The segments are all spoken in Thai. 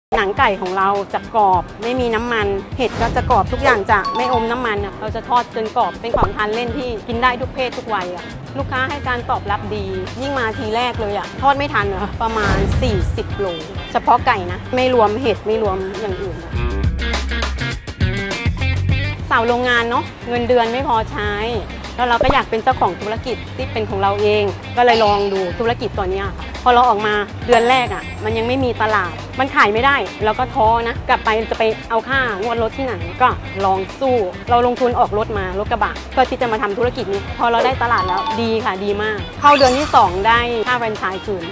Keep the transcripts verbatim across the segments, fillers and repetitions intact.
หนังไก่ของเราจะกรอบไม่มีน้ำมันเห็ดก็จะกรอบทุกอย่างจะไม่อมน้ำมันเราจะทอดจนกรอบเป็นของทานเล่นที่กินได้ทุกเพศทุกวัยอ่ะลูกค้าให้การตอบรับดียิ่งมาทีแรกเลยอ่ะทอดไม่ทันเหรอประมาณสี่สิบโลเฉพาะไก่นะไม่รวมเห็ดไม่รวมอย่างอื่นสาวโรงงานเนาะเงินเดือนไม่พอใช้แล้วเราก็อยากเป็นเจ้าของธุรกิจที่เป็นของเราเองก็เลยลองดูธุรกิจตัวนี้ค่ะพอเราออกมาเดือนแรกอ่ะมันยังไม่มีตลาดมันขายไม่ได้เราก็ท้อนะกลับไปจะไปเอาค่างวดรถที่ไหนก็ลองสู้เราลงทุนออกรถมารถกระบะเพื่อที่จะมาทำธุรกิจนี้พอเราได้ตลาดแล้วดีค่ะดีมากเข้าเดือนที่สองได้ค่าแฟรนไชส์คืน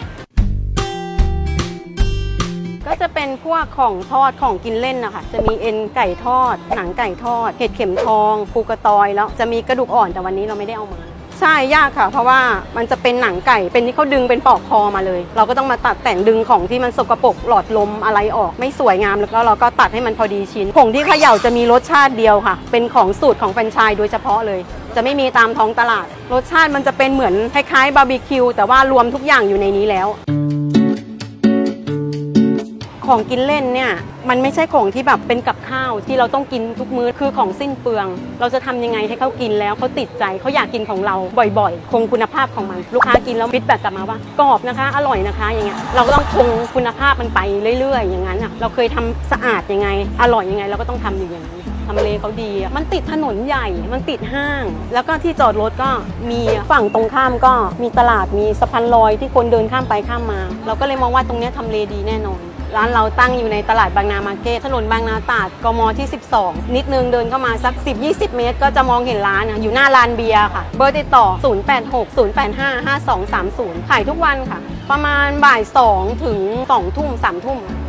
ก็จะเป็นพวกของทอดของกินเล่นนะคะจะมีเอ็นไก่ทอดหนังไก่ทอดเห็ดเข็มทองปูกระตอยแล้วจะมีกระดูกอ่อนแต่วันนี้เราไม่ได้เอามาใช่ยากค่ะเพราะว่ามันจะเป็นหนังไก่เป็นที่เขาดึงเป็นปอกคอมาเลยเราก็ต้องมาตัดแต่งดึงของที่มันสกปรกหลอดลมอะไรออกไม่สวยงามแล้วก็เราก็ตัดให้มันพอดีชิ้นผงที่เขย่าจะมีรสชาติเดียวค่ะเป็นของสูตรของแฟรนไชส์โดยเฉพาะเลยจะไม่มีตามท้องตลาดรสชาติมันจะเป็นเหมือนคล้ายๆบาร์บีคิวแต่ว่ารวมทุกอย่างอยู่ในนี้แล้วของกินเล่นเนี่ยมันไม่ใช่ของที่แบบเป็นกับข้าวที่เราต้องกินทุกมื้อคือของสิ้นเปลืองเราจะทำยังไงให้เขากินแล้วเขาติดใจเขาอยากกินของเราบ่อยๆคงคุณภาพของมันลูกค้ากินแล้วฟีดแบ็กกลับมาว่ากรอบนะคะอร่อยนะคะอย่างเงี้ยเราก็ต้องคงคุณภาพมันไปเรื่อยๆอย่างนั้นอ่ะเราเคยทำสะอาดยังไงอร่อยยังไงเราก็ต้องทำอยู่อย่างนั้นทำเลเขาดีมันติดถนนใหญ่มันติดห้างแล้วก็ที่จอดรถก็มีฝั่งตรงข้ามก็มีตลาดมีสะพานลอยที่คนเดินข้ามไปข้ามมาเราก็เลยมองว่าตรงนี้ทำเลดีแน่นอนร้านเราตั้งอยู่ในตลาดบางนามาร์เก็ตถนนบางนาตราดกมที่สิบสองนิดนึงเดินเข้ามาสัก สิบถึงยี่สิบ เมตรก็จะมองเห็นร้านอยู่หน้าร้านเบียร์ค่ะเบอร์ติดต่อศูนย์ แปด หก ศูนย์ แปด ห้า ห้า สอง สาม ศูนย์ขายทุกวันค่ะประมาณบ่ายสองถึงสองทุ่มสามทุ่ม